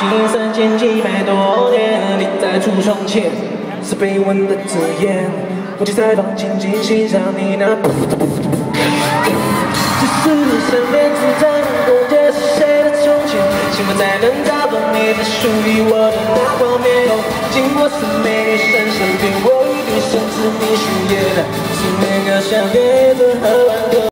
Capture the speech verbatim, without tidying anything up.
经三千几百多年，你在橱窗前是被吻的字眼，我就在放轻轻欣赏你那噗嘟噗嘟。只是你身边只在共街是谁的从前，希望才能找到你的属于我的那画面。经过是美女身身边，我一定深知你需要的是那个小叶子和晚歌。